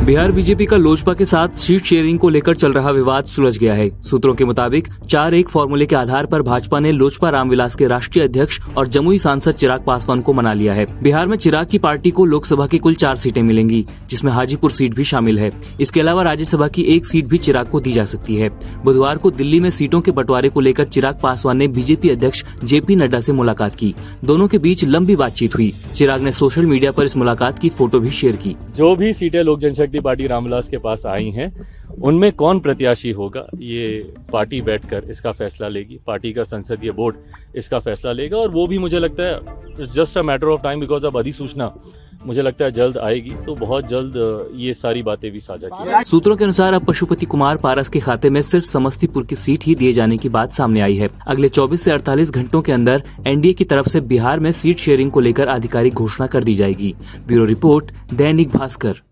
Bihar BJP का लोजपा के साथ सीट शेयरिंग को लेकर चल रहा विवाद सुलझ गया है। सूत्रों के मुताबिक 4-1 फॉर्मूले के आधार पर भाजपा ने लोजपा रामविलास के राष्ट्रीय अध्यक्ष और जमुई सांसद चिराग पासवान को मना लिया है। बिहार में चिराग की पार्टी को लोकसभा की कुल 4 सीटें मिलेंगी, जिसमें हाजीपुर सीट भी शामिल है। इसके अलावा राज्यसभा की 1 सीट भी चिराग को दी जा सकती है। बुधवार को दिल्ली में सीटों के बंटवारे को लेकर चिराग पासवान ने बीजेपी अध्यक्ष जेपी नड्डा से मुलाकात की। दोनों के बीच लंबी बातचीत हुई। चिराग ने सोशल मीडिया पर इस मुलाकात की फोटो भी शेयर की। जो भी सीटें लोक जनशक्ति पार्टी रामविलास के पास आई हैं, उनमें कौन प्रत्याशी होगा ये पार्टी बैठकर इसका फैसला लेगी। पार्टी का संसदीय बोर्ड इसका फैसला लेगा और वो भी मुझे लगता है it's just a matter of time, because अब अधिसूचना मुझे लगता है जल्द आएगी, तो बहुत जल्द ये सारी बातें भी साझा की जाएगी। सूत्रों के अनुसार अब पशुपति कुमार पारस के खाते में सिर्फ समस्तीपुर की सीट ही दिए जाने की बात सामने आई है। अगले 24 से 48 घंटों के अंदर एनडीए की तरफ से बिहार में सीट शेयरिंग को लेकर आधिकारिक घोषणा कर दी जाएगी। Bureau report, Dainik Bhaskar.